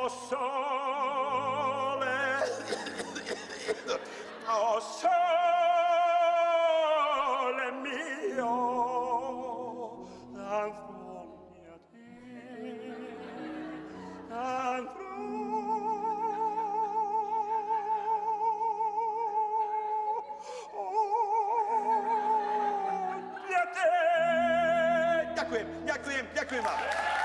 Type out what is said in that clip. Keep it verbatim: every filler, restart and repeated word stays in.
sole, oh sole mio, anfroni a te, anfroni a te. Ďakujem, ďakujem, ďakujem vám.